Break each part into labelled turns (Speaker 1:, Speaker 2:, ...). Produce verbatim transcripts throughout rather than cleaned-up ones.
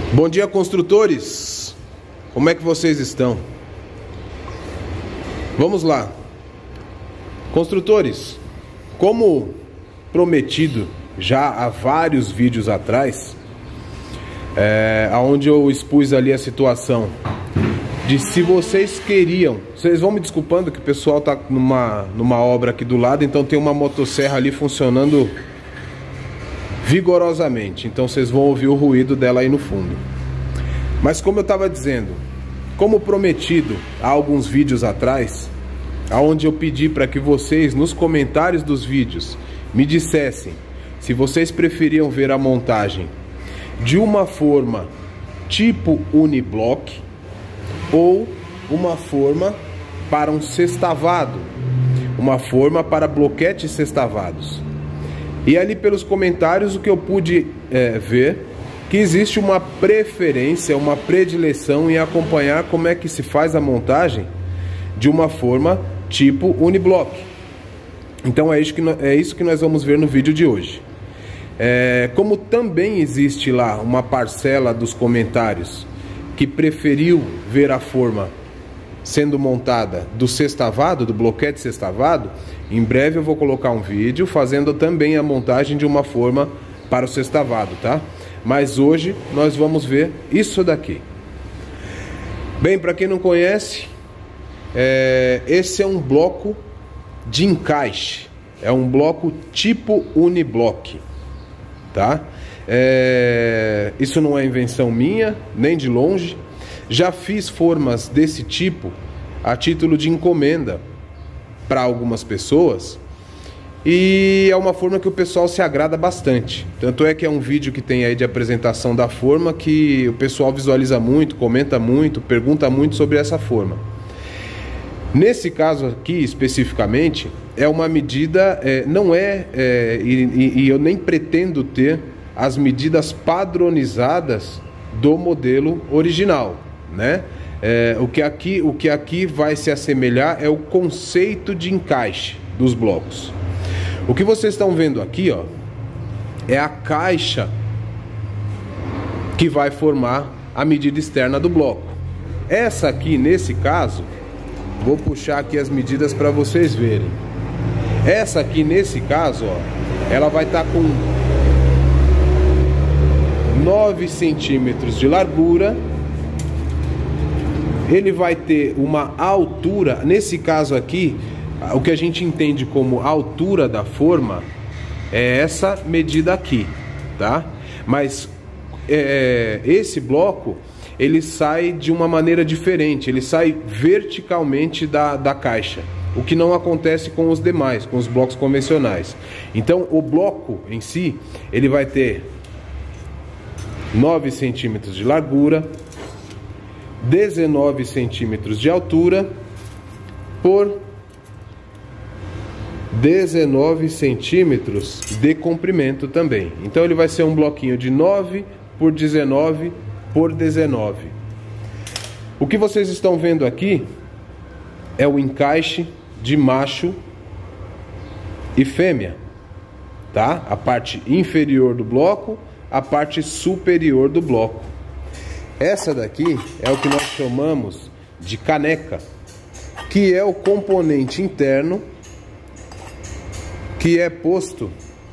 Speaker 1: Bom dia, construtores! Como é que vocês estão? Vamos lá. Construtores, como prometido já há vários vídeos atrás, é, onde eu expus ali a situação de se vocês queriam... Vocês vão me desculpando que o pessoal tá numa, numa obra aqui do lado, então tem uma motosserra ali funcionando vigorosamente, então vocês vão ouvir o ruído dela aí no fundo. Mas como eu estava dizendo, como prometido há alguns vídeos atrás, aonde eu pedi para que vocês nos comentários dos vídeos me dissessem se vocês preferiam ver a montagem de uma forma tipo uniblock ou uma forma para um sextavado, uma forma para bloquetes sextavados. E ali pelos comentários o que eu pude é, ver, que existe uma preferência, uma predileção em acompanhar como é que se faz a montagem de uma forma tipo uniblock. Então é isso que, é isso que nós vamos ver no vídeo de hoje. É, como também existe lá uma parcela dos comentários que preferiu ver a forma sendo montada do sextavado, do bloquete sextavado, em breve eu vou colocar um vídeo fazendo também a montagem de uma forma para o sextavado, tá? Mas hoje nós vamos ver isso daqui. Bem, para quem não conhece, é, esse é um bloco de encaixe, é um bloco tipo uniblock, tá? É, isso não é invenção minha, nem de longe. Já fiz formas desse tipo a título de encomenda para algumas pessoas e é uma forma que o pessoal se agrada bastante. Tanto é que é um vídeo que tem aí de apresentação da forma que o pessoal visualiza muito, comenta muito, pergunta muito sobre essa forma. Nesse caso aqui especificamente é uma medida, é, não é, é e, e eu nem pretendo ter as medidas padronizadas do modelo original, né? É, o que aqui, o que aqui vai se assemelhar é o conceito de encaixe dos blocos. O que vocês estão vendo aqui, ó, é a caixa que vai formar a medida externa do bloco. Essa aqui, nesse caso, vou puxar aqui as medidas para vocês verem. Essa aqui, nesse caso, ó, ela vai estar com nove centímetros de largura. Ele vai ter uma altura, nesse caso aqui, o que a gente entende como altura da forma é essa medida aqui, tá? Mas é, esse bloco, ele sai de uma maneira diferente, ele sai verticalmente da, da caixa, o que não acontece com os demais, com os blocos convencionais. Então o bloco em si, ele vai ter nove centímetros de largura, dezenove centímetros de altura por dezenove centímetros de comprimento também. Então ele vai ser um bloquinho de nove por dezenove por dezenove. O que vocês estão vendo aqui é o encaixe de macho e fêmea, tá? A parte inferior do bloco, a parte superior do bloco. Essa daqui é o que nós chamamos de caneca, que é o componente interno que é posto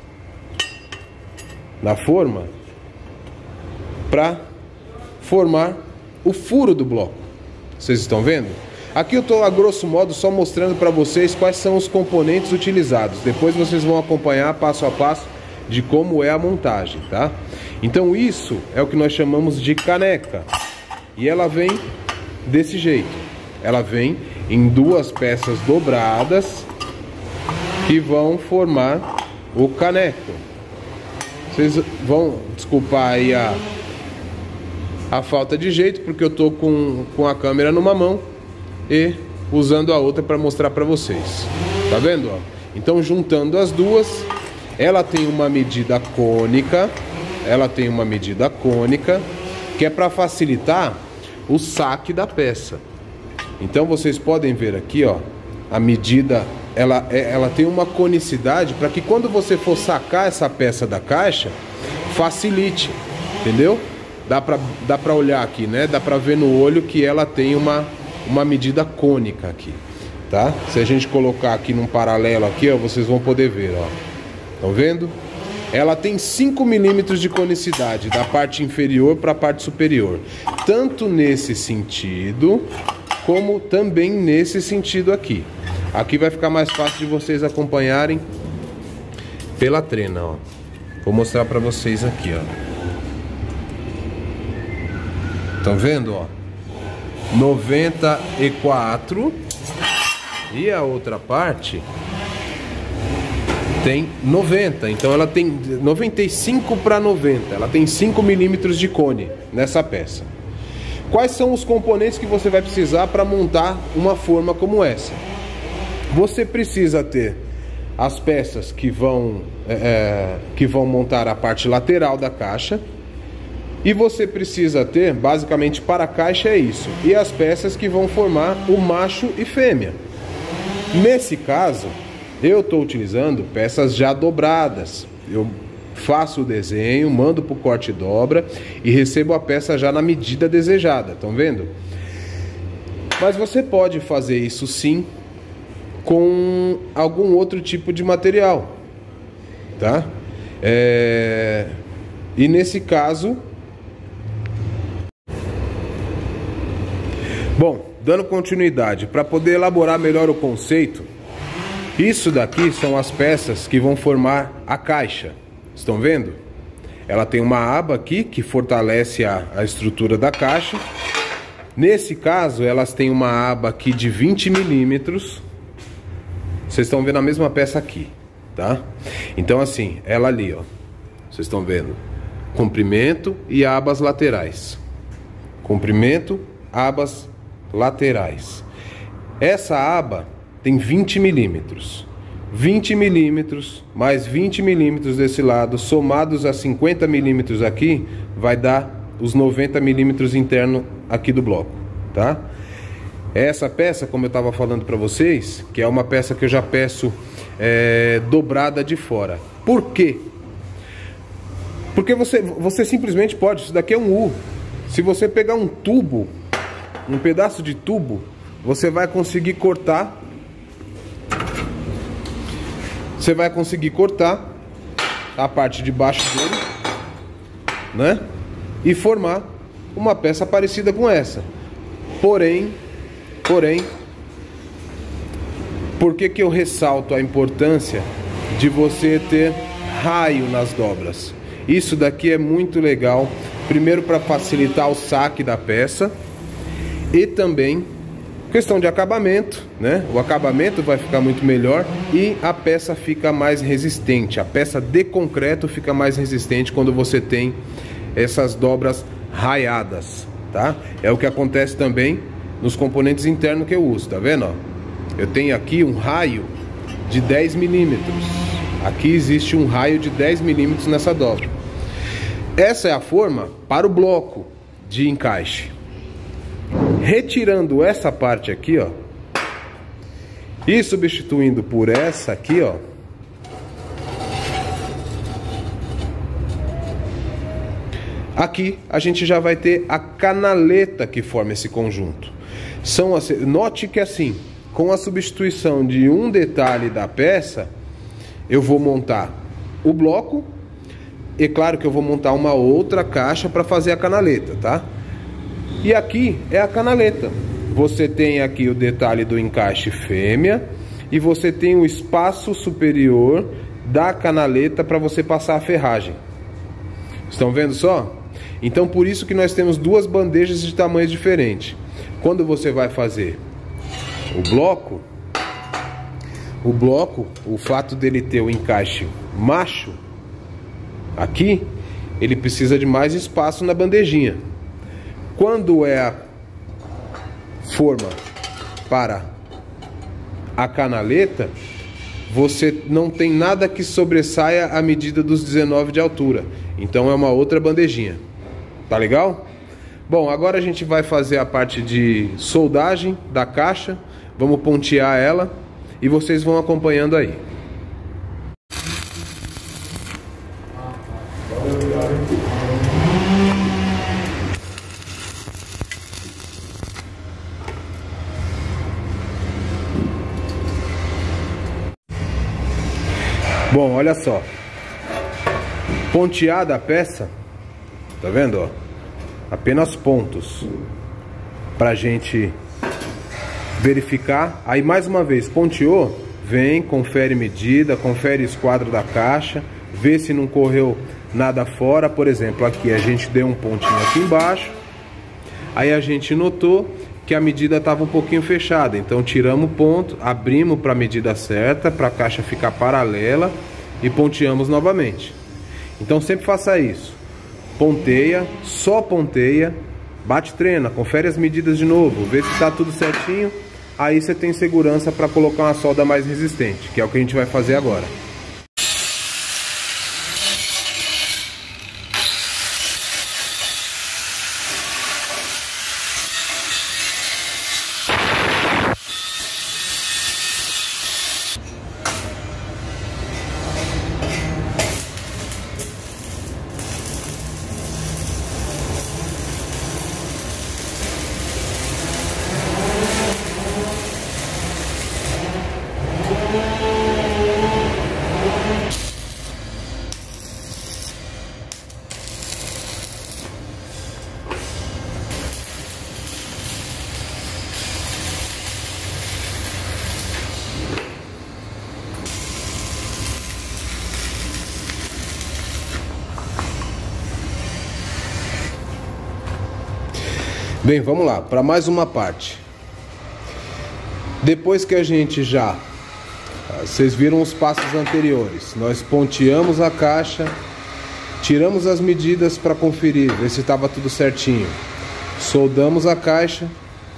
Speaker 1: na forma para formar o furo do bloco. Vocês estão vendo? Aqui eu estou a grosso modo só mostrando para vocês quais são os componentes utilizados. Depois vocês vão acompanhar passo a passo de como é a montagem, tá? Então isso é o que nós chamamos de caneca. E ela vem desse jeito. Ela vem em duas peças dobradas que vão formar o caneco. Vocês vão desculpar aí a, a falta de jeito, porque eu tô com, com a câmera numa mão e usando a outra para mostrar para vocês. Tá vendo, ó? Então juntando as duas, ela tem uma medida cônica, ela tem uma medida cônica, que é para facilitar o saque da peça. Então vocês podem ver aqui, ó, a medida, ela, ela tem uma conicidade para que quando você for sacar essa peça da caixa, facilite, entendeu? dá pra, dá pra olhar aqui, né? Dá pra ver no olho que ela tem uma, uma medida cônica aqui, tá? Se a gente colocar aqui num paralelo aqui, ó, vocês vão poder ver, ó. Estão vendo? Ela tem cinco milímetros de conicidade da parte inferior para a parte superior. Tanto nesse sentido, como também nesse sentido aqui. Aqui vai ficar mais fácil de vocês acompanharem pela trena, ó. Vou mostrar para vocês aqui, ó. Estão vendo, ó? noventa e quatro. E a outra parte tem noventa, então ela tem noventa e cinco para noventa, ela tem cinco milímetros de cone nessa peça. Quais são os componentes que você vai precisar para montar uma forma como essa? Você precisa ter as peças que vão, é, que vão montar a parte lateral da caixa, e você precisa ter, basicamente para a caixa é isso, e as peças que vão formar o macho e fêmea. Nesse caso, eu estou utilizando peças já dobradas. Eu faço o desenho, mando para o corte e dobra e recebo a peça já na medida desejada. Estão vendo? Mas você pode fazer isso sim com algum outro tipo de material, tá? É... E nesse caso... Bom, dando continuidade, para poder elaborar melhor o conceito, isso daqui são as peças que vão formar a caixa. Estão vendo? Ela tem uma aba aqui que fortalece a, a estrutura da caixa. Nesse caso, elas têm uma aba aqui de vinte milímetros. Vocês estão vendo a mesma peça aqui, tá? Então assim, ela ali, ó. Vocês estão vendo? Comprimento e abas laterais. Comprimento, abas laterais. Essa aba tem vinte milímetros. vinte milímetros mais vinte milímetros desse lado, somados a cinquenta milímetros aqui, vai dar os noventa milímetros interno aqui do bloco, tá? Essa peça, como eu estava falando para vocês, que é uma peça que eu já peço é, dobrada de fora. Por quê? Porque você, você simplesmente pode, isso daqui é um U. Se você pegar um tubo, um pedaço de tubo, você vai conseguir cortar. Você vai conseguir cortar a parte de baixo dele, né? E formar uma peça parecida com essa. Porém, porém, por que que eu ressalto a importância de você ter raio nas dobras? Isso daqui é muito legal. Primeiro, para facilitar o saque da peça, e também questão de acabamento, né? O acabamento vai ficar muito melhor e a peça fica mais resistente. A peça de concreto fica mais resistente quando você tem essas dobras raiadas, tá? É o que acontece também nos componentes internos que eu uso, tá vendo? Ó? Eu tenho aqui um raio de dez milímetros. Aqui existe um raio de dez milímetros nessa dobra. Essa é a forma para o bloco de encaixe. Retirando essa parte aqui, ó, e substituindo por essa aqui, ó, aqui a gente já vai ter a canaleta que forma esse conjunto. São assim, note que assim, com a substituição de um detalhe da peça, eu vou montar o bloco, e claro que eu vou montar uma outra caixa para fazer a canaleta, tá? E aqui é a canaleta. Você tem aqui o detalhe do encaixe fêmea e você tem o espaço superior da canaleta para você passar a ferragem. Estão vendo só? Então por isso que nós temos duas bandejas de tamanhos diferentes. Quando você vai fazer o bloco, o bloco, o fato dele ter o encaixe macho aqui, ele precisa de mais espaço na bandejinha. Quando é a forma para a canaleta, você não tem nada que sobressaia a medida dos dezenove de altura. Então é uma outra bandejinha. Tá legal? Bom, agora a gente vai fazer a parte de soldagem da caixa. Vamos pontear ela e vocês vão acompanhando aí. Bom, olha só. Ponteada a peça, tá vendo, ó? Apenas pontos pra gente verificar. Aí mais uma vez, ponteou, vem, confere medida, confere esquadro da caixa, vê se não correu nada fora. Por exemplo, aqui a gente deu um pontinho aqui embaixo, aí a gente notou que a medida estava um pouquinho fechada, então tiramos o ponto, abrimos para a medida certa, para a caixa ficar paralela e ponteamos novamente. Então sempre faça isso, ponteia, só ponteia, bate trena, confere as medidas de novo, vê se está tudo certinho, aí você tem segurança para colocar uma solda mais resistente, que é o que a gente vai fazer agora. Bem, vamos lá, para mais uma parte. Depois que a gente já... Vocês viram os passos anteriores. Nós ponteamos a caixa, tiramos as medidas para conferir, ver se estava tudo certinho. Soldamos a caixa.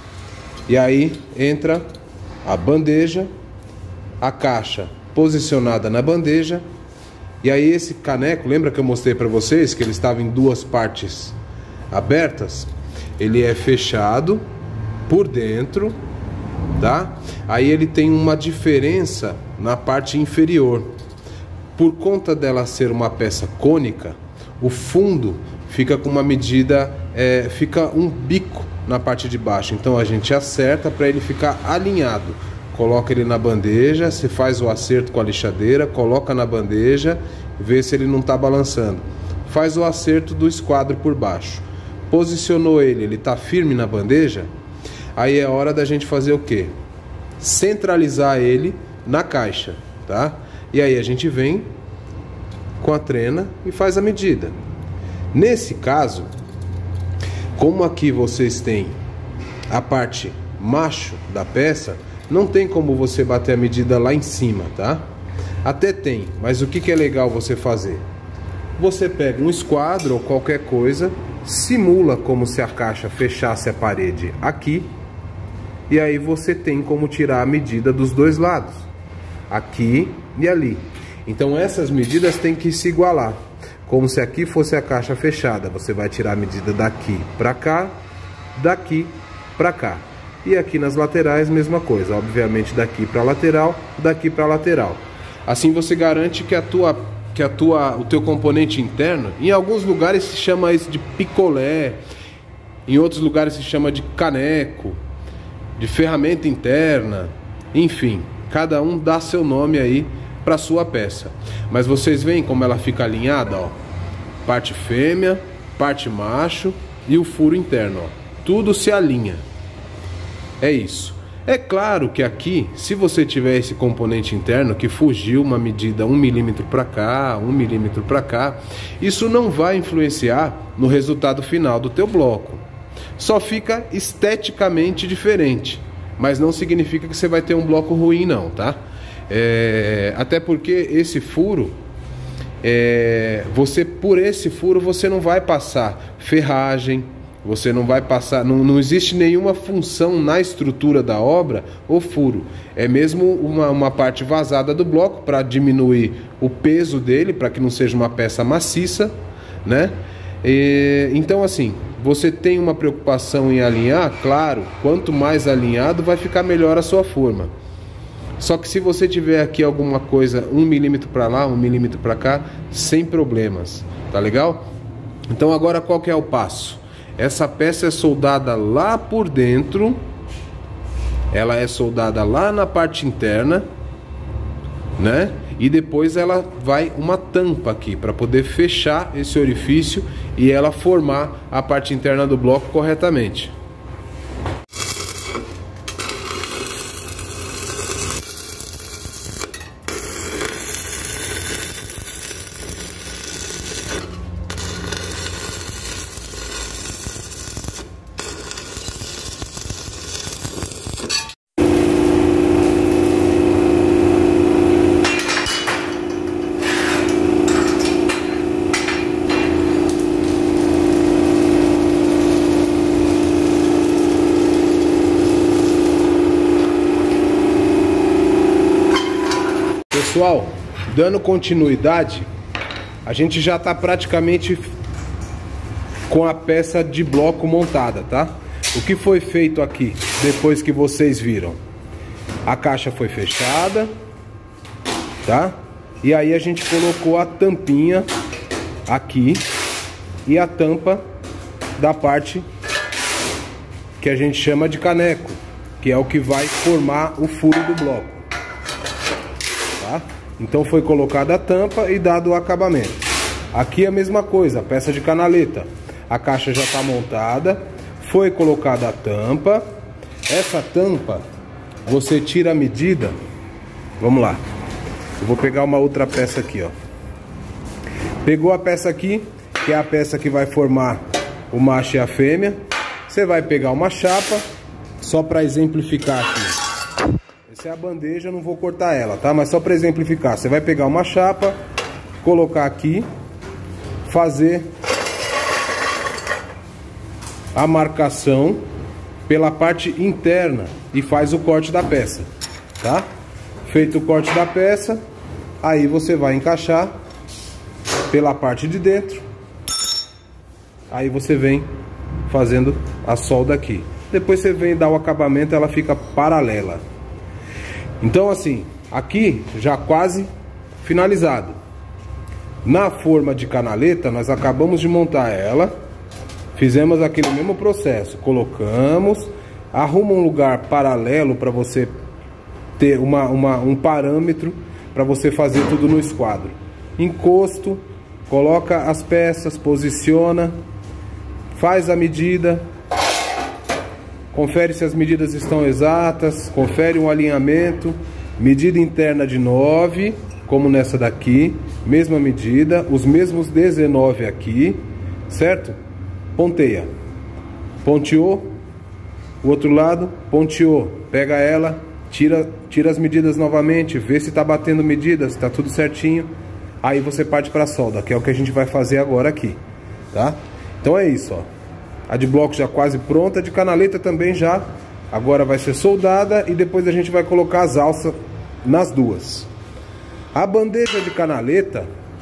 Speaker 1: E aí entra a bandeja, a caixa posicionada na bandeja. E aí esse caneco, lembra que eu mostrei para vocês que ele estava em duas partes abertas? Ele é fechado por dentro, tá? Aí ele tem uma diferença na parte inferior. Por conta dela ser uma peça cônica, o fundo fica com uma medida, é, fica um bico na parte de baixo. Então a gente acerta para ele ficar alinhado. Coloca ele na bandeja, você faz o acerto com a lixadeira, coloca na bandeja, vê se ele não está balançando. Faz o acerto do esquadro por baixo. Posicionou ele, ele está firme na bandeja, aí é hora da gente fazer o que? Centralizar ele na caixa, tá? E aí a gente vem com a trena e faz a medida. Nesse caso, como aqui vocês têm a parte macho da peça, não tem como você bater a medida lá em cima, tá? Até tem, mas o que que é legal você fazer? Você pega um esquadro ou qualquer coisa, simula como se a caixa fechasse a parede aqui, e aí você tem como tirar a medida dos dois lados, aqui e ali. Então essas medidas têm que se igualar, como se aqui fosse a caixa fechada. Você vai tirar a medida daqui para cá, daqui para cá, e aqui nas laterais mesma coisa, obviamente daqui para lateral, daqui para lateral. Assim você garante que a tua que a tua, o teu componente interno, em alguns lugares se chama isso de picolé, em outros lugares se chama de caneco, de ferramenta interna, enfim, cada um dá seu nome aí para sua peça. Mas vocês veem como ela fica alinhada, ó, parte fêmea, parte macho e o furo interno, ó, tudo se alinha. É isso. É claro que aqui, se você tiver esse componente interno que fugiu uma medida um milímetro para cá, um milímetro para cá, isso não vai influenciar no resultado final do teu bloco. Só fica esteticamente diferente, mas não significa que você vai ter um bloco ruim não, tá? É, até porque esse furo, é, você por esse furo você não vai passar ferragem, você não vai passar, não, não existe nenhuma função na estrutura da obra ou furo. É mesmo uma, uma parte vazada do bloco para diminuir o peso dele, para que não seja uma peça maciça, né? E, então assim, você tem uma preocupação em alinhar, claro, quanto mais alinhado vai ficar melhor a sua forma. Só que se você tiver aqui alguma coisa, um milímetro para lá, um milímetro para cá, sem problemas, tá legal? Então agora qual que é o passo? Essa peça é soldada lá por dentro, ela é soldada lá na parte interna, né? e depois ela vai uma tampa aqui para poder fechar esse orifício e ela formar a parte interna do bloco corretamente. Pessoal, dando continuidade, a gente já está praticamente com a peça de bloco montada, tá? O que foi feito aqui, depois que vocês viram? A caixa foi fechada, tá? E aí a gente colocou a tampinha aqui e a tampa da parte que a gente chama de caneco, que é o que vai formar o furo do bloco. Tá? Então foi colocada a tampa e dado o acabamento. Aqui é a mesma coisa, a peça de canaleta. A caixa já está montada, foi colocada a tampa. Essa tampa, você tira a medida. Vamos lá. Eu vou pegar uma outra peça aqui, ó. Pegou a peça aqui, que é a peça que vai formar o macho e a fêmea. Você vai pegar uma chapa, só para exemplificar aqui. Essa é a bandeja, eu não vou cortar ela, tá? Mas só para exemplificar, você vai pegar uma chapa, colocar aqui, fazer a marcação pela parte interna e faz o corte da peça, tá? Feito o corte da peça, aí você vai encaixar pela parte de dentro, aí você vem fazendo a solda aqui. Depois você vem dar o acabamento, ela fica paralela. Então assim, aqui já quase finalizado. Na forma de canaleta, nós acabamos de montar ela. Fizemos aquele mesmo processo. Colocamos, arruma um lugar paralelo para você ter uma, uma, um parâmetro para você fazer tudo no esquadro. Encosto, coloca as peças, posiciona, faz a medida. Confere se as medidas estão exatas, confere um alinhamento, medida interna de nove, como nessa daqui, mesma medida, os mesmos dezenove aqui, certo? Ponteia, ponteou, o outro lado, ponteou, pega ela, tira, tira as medidas novamente, vê se está batendo medidas, está tudo certinho, aí você parte para a solda, que é o que a gente vai fazer agora aqui, tá? Então é isso, ó. A de bloco já quase pronta, a de canaleta também já. Agora vai ser soldada e depois a gente vai colocar as alças nas duas. A bandeja de canaleta,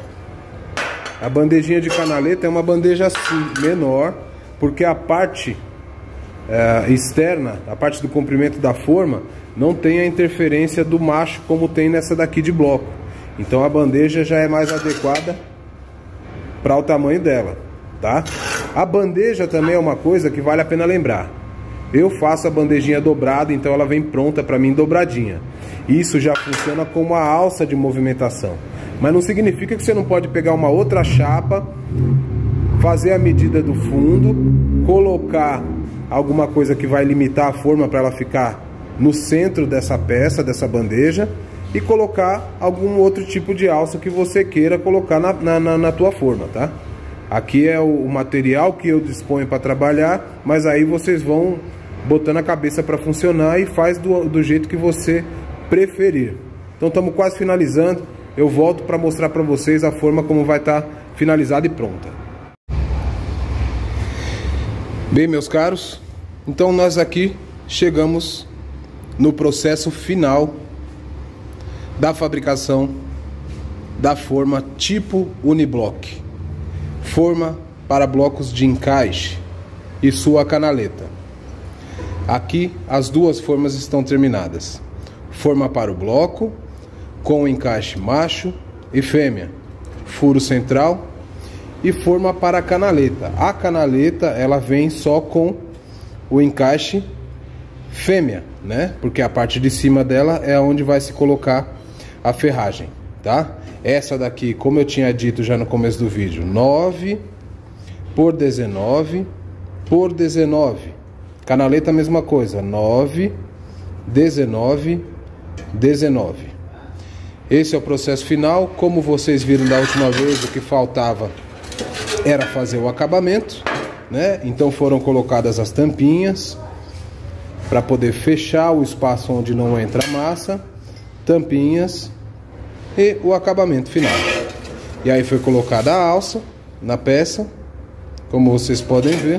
Speaker 1: a bandejinha de canaleta é uma bandeja assim, menor, porque a parte é, externa, a parte do comprimento da forma, não tem a interferência do macho como tem nessa daqui de bloco. Então a bandeja já é mais adequada para o tamanho dela, tá? A bandeja também é uma coisa que vale a pena lembrar. Eu faço a bandejinha dobrada, então ela vem pronta para mim dobradinha. Isso já funciona como uma alça de movimentação. Mas não significa que você não pode pegar uma outra chapa, fazer a medida do fundo, colocar alguma coisa que vai limitar a forma para ela ficar no centro dessa peça, dessa bandeja, e colocar algum outro tipo de alça que você queira colocar na, na, na, na tua forma, tá? Aqui é o material que eu disponho para trabalhar, mas aí vocês vão botando a cabeça para funcionar e faz do, do jeito que você preferir. Então estamos quase finalizando. Eu volto para mostrar para vocês a forma como vai estar finalizada e pronta. Bem, meus caros, então nós aqui chegamos no processo final da fabricação da forma tipo Uniblock. Forma para blocos de encaixe e sua canaleta. Aqui as duas formas estão terminadas. Forma para o bloco, com encaixe macho e fêmea, furo central, e forma para a canaleta. A canaleta ela vem só com o encaixe fêmea, né? Porque a parte de cima dela é onde vai se colocar a ferragem, tá? Essa daqui, como eu tinha dito já no começo do vídeo, nove por dezenove por dezenove. Canaleta a mesma coisa, nove, dezenove, dezenove. Esse é o processo final. Como vocês viram da última vez, o que faltava era fazer o acabamento, né? Então foram colocadas as tampinhas para poder fechar o espaço onde não entra massa, tampinhas e o acabamento final. E aí foi colocada a alça na peça, como vocês podem ver.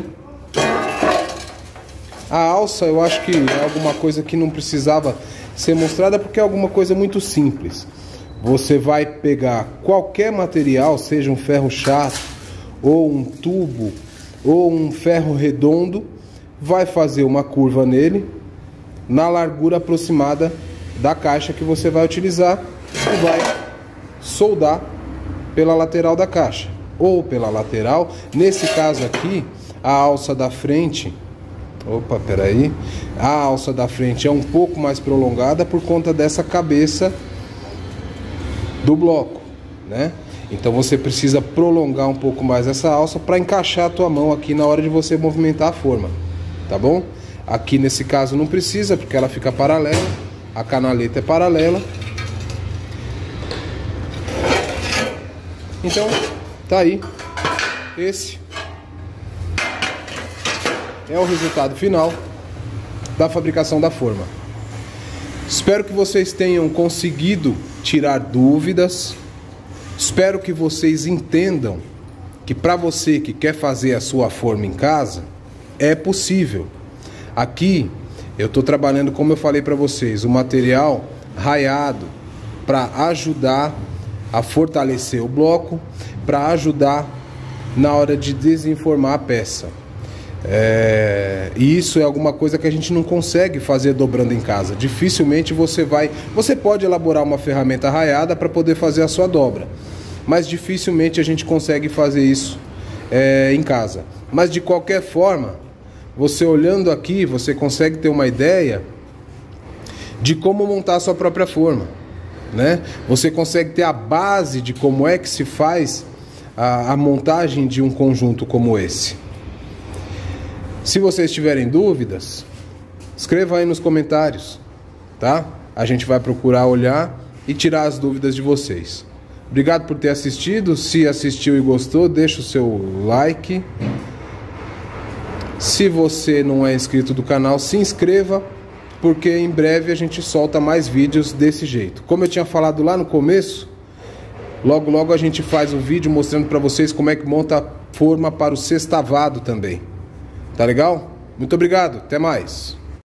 Speaker 1: A alça eu acho que é alguma coisa que não precisava ser mostrada, porque é alguma coisa muito simples. Você vai pegar qualquer material, seja um ferro chato, ou um tubo, ou um ferro redondo, vai fazer uma curva nele, na largura aproximada da caixa que você vai utilizar, e vai soldar pela lateral da caixa, ou pela lateral. Nesse caso aqui, a alça da frente, opa, peraí, a alça da frente é um pouco mais prolongada por conta dessa cabeça do bloco, né? Então você precisa prolongar um pouco mais essa alça para encaixar a tua mão aqui na hora de você movimentar a forma, tá bom? Aqui nesse caso não precisa, porque ela fica paralela, a canaleta é paralela. Então, tá aí. Esse é o resultado final da fabricação da forma. Espero que vocês tenham conseguido tirar dúvidas. Espero que vocês entendam que para você que quer fazer a sua forma em casa, é possível. Aqui eu estou trabalhando, como eu falei para vocês, o material raiado para ajudar a fortalecer o bloco, para ajudar na hora de desenformar a peça. É, e isso é alguma coisa que a gente não consegue fazer dobrando em casa. Dificilmente você vai... Você pode elaborar uma ferramenta raiada para poder fazer a sua dobra, mas dificilmente a gente consegue fazer isso é, em casa. Mas de qualquer forma, você olhando aqui, você consegue ter uma ideia de como montar a sua própria forma, né? Você consegue ter a base de como é que se faz a, a montagem de um conjunto como esse. Se vocês tiverem dúvidas, escreva aí nos comentários, tá? A gente vai procurar olhar e tirar as dúvidas de vocês. Obrigado por ter assistido. Se assistiu e gostou, deixa o seu like. Se você não é inscrito do canal, se inscreva, porque em breve a gente solta mais vídeos desse jeito. Como eu tinha falado lá no começo, logo logo a gente faz um vídeo mostrando para vocês como é que monta a forma para o sextavado também. Tá legal? Muito obrigado, até mais.